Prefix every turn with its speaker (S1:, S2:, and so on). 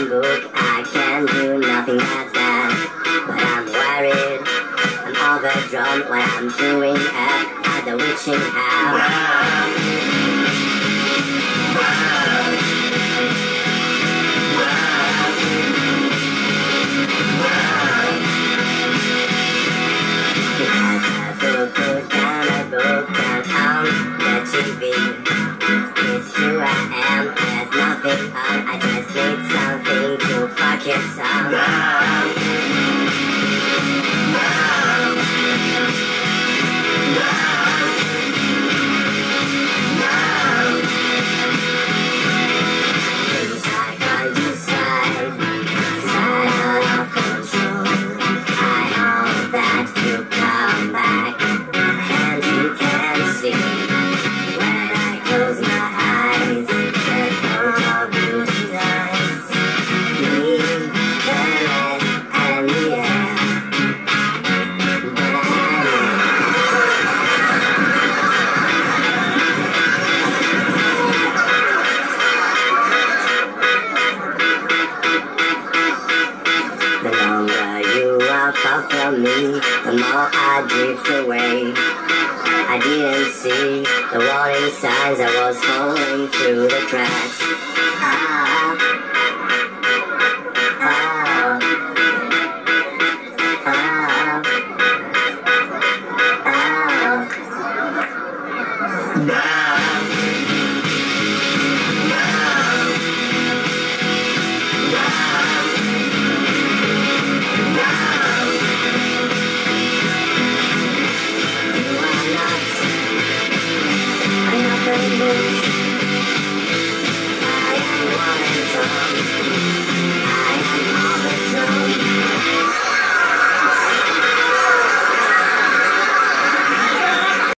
S1: open book, I can do nothing but that. But I'm worried, I'm overdrawn while I'm doing at the witching house. Put down a book down on the TV. It's 2 AM, there's nothing on. I just need something to focus on. Side by side, side out of control. I hope that you come back and you can see. When I close my eyes, the thought of you denies me the rest and the air. The longer you are far from me, the more I drift away. I didn't see the warning signs, I was falling through the cracks. Ah.